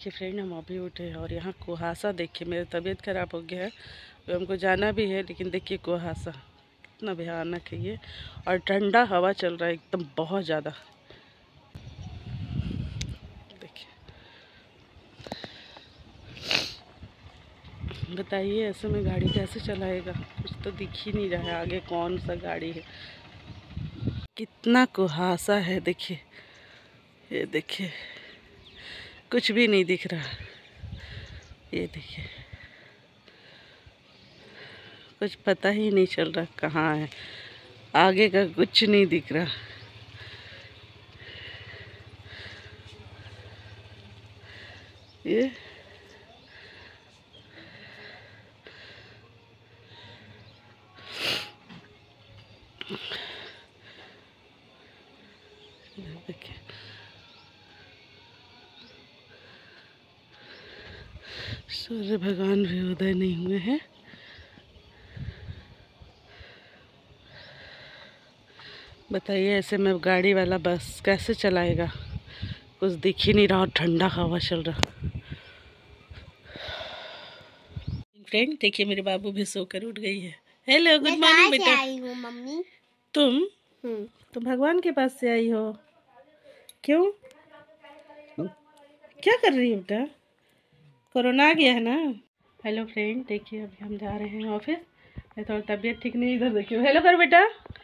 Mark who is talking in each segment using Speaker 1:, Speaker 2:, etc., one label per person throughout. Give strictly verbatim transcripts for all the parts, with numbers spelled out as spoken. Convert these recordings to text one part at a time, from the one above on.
Speaker 1: देखिए फ्रेंड, हम अभी उठे हैं और यहाँ कुहासा देखिए, मेरी तबीयत ख़राब हो गया है तो हमको जाना भी है, लेकिन देखिए कुहासा कितना भयानक है ये। और ठंडा हवा चल रहा है एकदम बहुत ज़्यादा। देखिए, बताइए ऐसे में गाड़ी कैसे चलाएगा, कुछ तो दिख ही नहीं रहा है आगे कौन सा गाड़ी है। कितना कुहासा है देखिए, ये देखिए कुछ भी नहीं दिख रहा। ये देखिए कुछ पता ही नहीं चल रहा कहाँ है, आगे का कुछ नहीं दिख रहा। ये देखिए सूर्य भगवान भी उदय नहीं हुए हैं। बताइए ऐसे में गाड़ी वाला बस कैसे चलाएगा, कुछ दिख ही नहीं रहा और ठंडा हवा चल रहा। फ्रेंड देखिए, मेरे बाबू भी सोकर उठ गई है। हेलो, गुड मॉर्निंग बेटा।
Speaker 2: आई हूँ मम्मी।
Speaker 1: तुम
Speaker 2: हम्म
Speaker 1: तुम भगवान के पास से आई हो, क्यों? क्या कर रही हो बेटा, कोरोना आ गया है ना। हेलो फ्रेंड देखिए, अभी हम जा रहे हैं ऑफिस। मैं थोड़ा तबीयत ठीक नहीं, इधर देखिए। हेलो कर बेटा।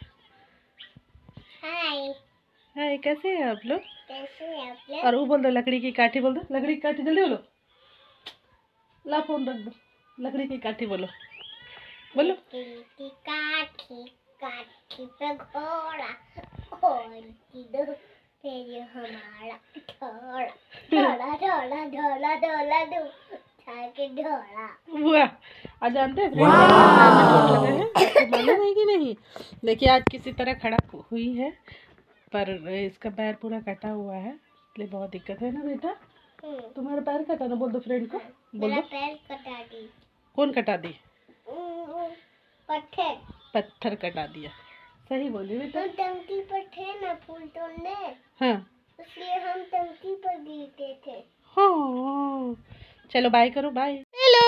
Speaker 2: हाय
Speaker 1: हाय, कैसे हैं आप लोग?
Speaker 2: कैसे हैं आप लोग?
Speaker 1: और वो बोल दो, लकड़ी की काठी बोल दो, लकड़ी की काठी जल्दी बोलो। ला फोन रख दो, लकड़ी की काठी बोलो, बोलो।
Speaker 2: लकड़ी की काठी, काठी पे घोड़ा, घोड़े की दो तेरे हमारा ढोला, ढोला ढोला ढोला ढोला दो के ढोला।
Speaker 1: वाह, आज जानते हैं फ्रेंड पैर में चोट लगा है, आपको मालूम है कि नहीं? देखिए आज किसी तरह खड़ा हुई है, पर इसका पैर पूरा कटा हुआ है, इसलिए बहुत दिक्कत है ना बेटा। तुम्हारा पैर कटा ना, बोल दो फ्रेंड को, बोल
Speaker 2: मेरा
Speaker 1: दो।
Speaker 2: पैर कटा दी।
Speaker 1: कौन कटा दी?
Speaker 2: पत्थर
Speaker 1: पत्थर कटा दिया, सही बोली बेटा।
Speaker 2: हम टंकी पर थे ना फूल तोड़ने,
Speaker 1: हाँ
Speaker 2: इसलिए हम टंकी पर गिरते थे।
Speaker 1: हाँ, चलो बाय करो, बाय। हेलो,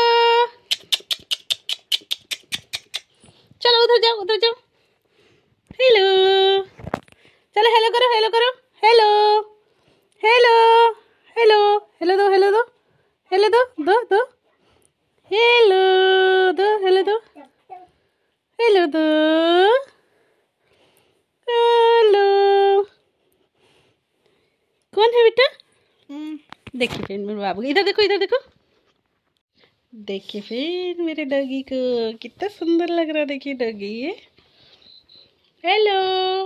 Speaker 1: चलो उधर जाओ, उधर जाओ। हेलो, चलो हेलो करो, हेलो करो, हेलो हेलो हेलो हेलो दो, हेलो दो, हेलो दो, दो दो हेलो दो, हेलो दो, हेलो दो, हेलो। कौन है बेटा? देखिए फ्रेंड मेरे बाबू, इधर देखो, इधर देखो। देखिए फ्रेंड मेरे डॉगी को कितना सुंदर लग रहा है। देखिए डॉगी ये, हेलो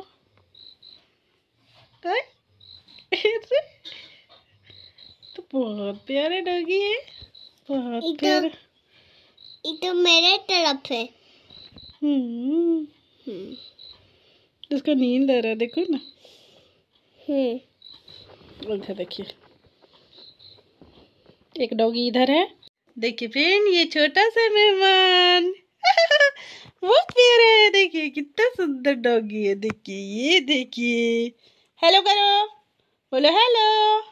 Speaker 1: कौन? तो बहुत प्यारे डॉगी है, बहुत प्यारा।
Speaker 2: ये तो मेरे तरफ है।
Speaker 1: हम्म हम्म उसको नींद आ रहा है, देखो ना। हम्म उधर देखिए, एक डॉगी इधर है। देखिए फ्रेंड ये छोटा सा मेहमान बहुत प्यारा है, देखिए कितना सुंदर डॉगी है। देखिए ये देखिए, हेलो करो, बोलो हेलो।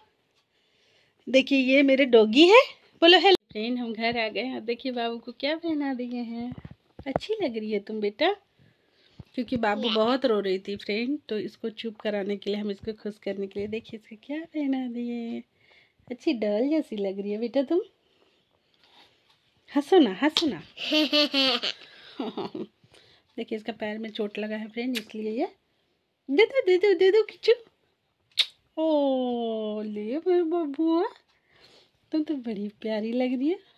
Speaker 1: देखिए ये मेरे डॉगी है, बोलो हेलो। फ्रेंड हम घर आ गए हैं, देखिए बाबू को क्या पहना दिए हैं। अच्छी लग रही है तुम बेटा, क्योंकि बाबू बहुत रो रही थी फ्रेंड, तो इसको चुप कराने के लिए, हम इसको खुश करने के लिए देखिए इसको क्या पहना दिए। अच्छी डॉल जैसी लग रही है बेटा तुम, हंसो ना, हंसो ना। देखिए इसका पैर में चोट लगा है फ्रेंड, इसलिए ये दे दो, दे दो, दे दो किचू। ओ ले मेरे बबुआ, तुम तो बड़ी प्यारी लग रही है।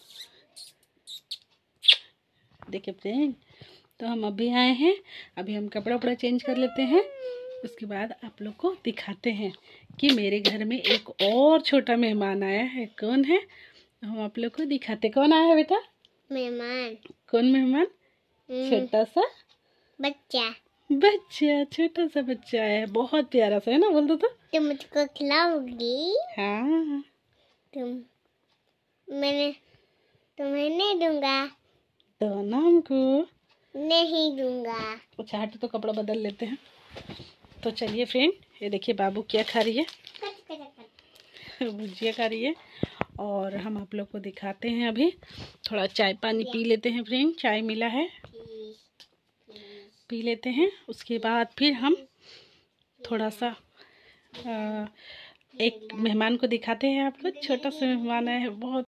Speaker 1: देखिए फ्रेंड, तो हम अभी आए हैं, अभी हम कपड़ा वपड़ा चेंज कर लेते हैं, उसके बाद आप लोग को दिखाते हैं कि मेरे घर में एक और छोटा मेहमान आया है। कौन है हम आप लोग को दिखाते। कौन आया है बेटा?
Speaker 2: मेहमान।
Speaker 1: कौन मेहमान? छोटा सा
Speaker 2: बच्चा।
Speaker 1: बच्चा, छोटा सा बच्चा है, बहुत प्यारा सा है ना, बोल दो तो।
Speaker 2: तुम मुझको खिलाओगी?
Speaker 1: हाँ,
Speaker 2: तुम मैंने तुम्हें नहीं दूंगा।
Speaker 1: तो ना हमको
Speaker 2: नहीं दूंगा।
Speaker 1: अच्छा हट, तो कपड़ा बदल लेते हैं। तो चलिए फ्रेंड, ये देखिए बाबू क्या खा रही है, भुजिया खा रही है। और हम आप लोग को दिखाते हैं। अभी थोड़ा चाय पानी पी लेते हैं फ्रेंड, चाय मिला है पी लेते हैं। उसके बाद फिर हम थोड़ा सा आ, एक मेहमान को दिखाते हैं। आप लोग छोटा सा मेहमान है, बहुत